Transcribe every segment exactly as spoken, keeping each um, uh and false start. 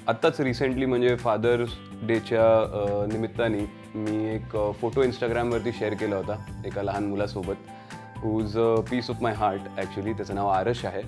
आत्ताच रिसेंटली म्हणजे फादर्स डेच्या निमित्ताने मी एक फोटो इंस्टाग्रामवरती शेअर केला होता एका लहान मुलासोबत, who's a piece of my heart. Actually त्याचं नाव आरश आहे.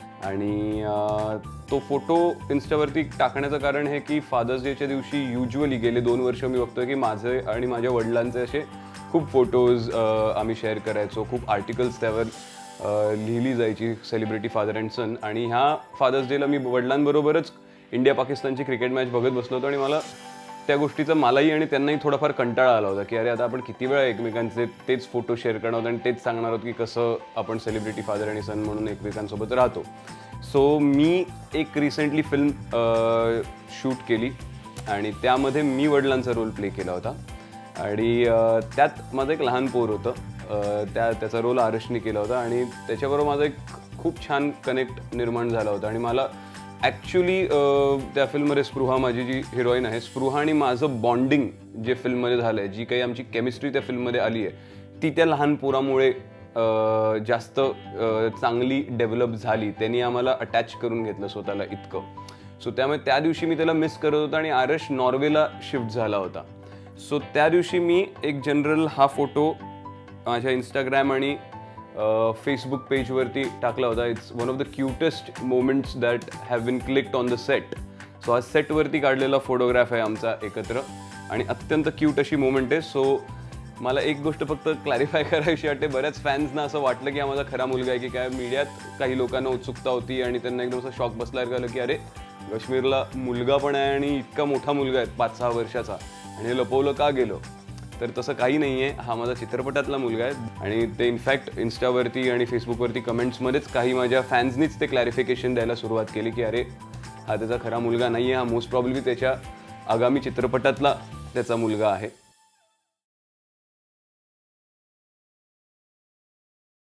आणि तो फोटो इन्स्टावरती टाकण्याचं कारण हे की फादर्स डेच्या दिवशी युज्युअली गेले दोन वर्ष मी बघतोय की माझे आणि माझ्या वडिलांचे असे खूप फोटोज आम्ही शेअर करायचो, खूप आर्टिकल्स त्यावर लिहिली जायची, सेलिब्रिटी फादर अँड सन. आणि ह्या फादर्स डेला मी वडिलांबरोबरच इंडिया पाकिस्तानची क्रिकेट मॅच बघत बसलो होतो आणि मला त्या गोष्टीचा मलाही आणि त्यांनाही थोडाफार कंटाळा आला होता की अरे आता आपण किती वेळा एकमेकांचे तेच फोटो शेअर करणार आहोत आणि तेच सांगणार आहोत की कसं आपण सेलिब्रिटी फादर आणि सन म्हणून एकमेकांसोबत राहतो. सो मी एक रिसेंटली फिल्म शूट केली आणि त्यामध्ये मी वडिलांचा रोल प्ले केला होता. आणि त्यात माझं एक लहान पोर होतं, त्या त्याचा रोल आरशने केला होता आणि त्याच्याबरोबर माझा एक खूप छान कनेक्ट निर्माण झाला होता. आणि मला ॲक्च्युली त्या फिल्ममध्ये स्पृहा माझी जी हिरोईन आहे, स्पृहा आणि माझं बॉन्डिंग जे फिल्ममध्ये झालं आहे, जी काही आमची केमिस्ट्री त्या फिल्ममध्ये आली आहे, ती त्या लहान पोरामुळे जास्त चांगली डेव्हलप झाली. त्यांनी आम्हाला अटॅच करून घेतलं स्वतःला इतकं. सो त्यामुळे त्या दिवशी मी त्याला मिस करत होता आणि आरश नॉर्वेला शिफ्ट झाला होता. सो त्या दिवशी मी एक जनरल हा फोटो माझ्या इंस्टाग्राम आणि फेसबुक पेजवरती टाकला होता. It's one of the cutest moments that have been clicked on the set. So हा सेटवरती काढलेला फोटोग्राफ आहे आमचा एकत्र आणि अत्यंत क्यूट अशी मोमेंट आहे. सो मला एक गोष्ट फक्त क्लॅरिफाय करायची वाटते, बऱ्याच फॅन्सना असं वाटलं की हा माझा खरा मुलगा आहे की काय. मीडियात काही लोकांना उत्सुकता होती आणि त्यांना एकदम असं शॉक बसल्यासारखं झालं की अरे कश्मीरला मुलगा पण आहे आणि इतका मोठा मुलगा आहे पाच सहा वर्षाचा आणि हे लपवलं का गेलं. तर तसं काही नाही आहे, हा माझा चित्रपटातला मुलगा आहे. आणि ते इनफॅक्ट इन्स्टावरती आणि फेसबुकवरती कमेंट्समध्येच काही माझ्या फॅन्सनीच ते क्लॅरिफिकेशन द्यायला सुरुवात केली की अरे हा त्याचा खरा मुलगा नाही आहे, हा मोस्ट प्रॉब्ली त्याच्या आगामी चित्रपटातला त्याचा मुलगा आहे.